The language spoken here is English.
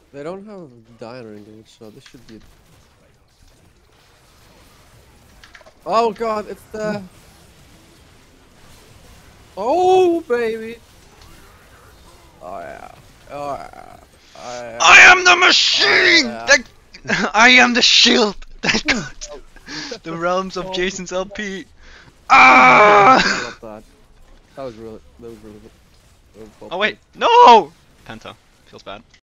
They don't have diner engage, so this should be. Oh god, it's the. Oh baby. Oh yeah. Oh yeah. Oh yeah. I am the machine! Oh, yeah. That I am the shield that guards Oh. the realms of Jason's LP. I Ah! love that. That was really good. Oh wait, no! Penta feels bad.